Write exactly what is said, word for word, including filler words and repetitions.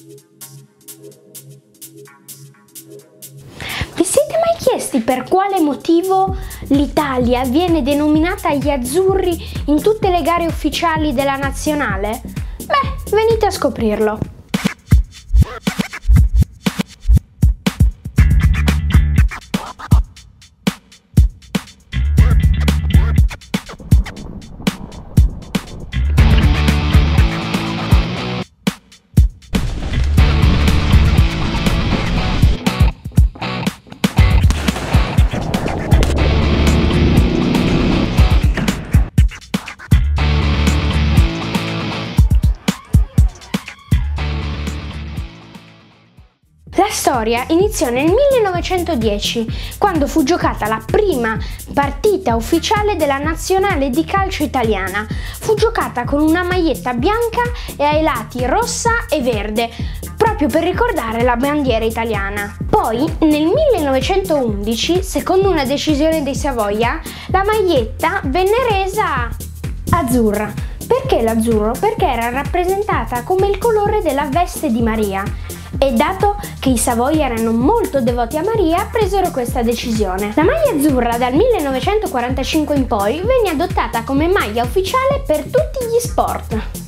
Vi siete mai chiesti per quale motivo l'Italia viene denominata gli azzurri in tutte le gare ufficiali della nazionale? Beh, venite a scoprirlo. La storia iniziò nel millenovecentodieci, quando fu giocata la prima partita ufficiale della nazionale di calcio italiana. Fu giocata con una maglietta bianca e ai lati rossa e verde, proprio per ricordare la bandiera italiana. Poi, nel millenovecentoundici, secondo una decisione dei Savoia, la maglietta venne resa azzurra. Perché l'azzurro? Perché era rappresentata come il colore della veste di Maria. E dato che i Savoia erano molto devoti a Maria, presero questa decisione. La maglia azzurra dal millenovecentoquarantacinque in poi venne adottata come maglia ufficiale per tutti gli sport.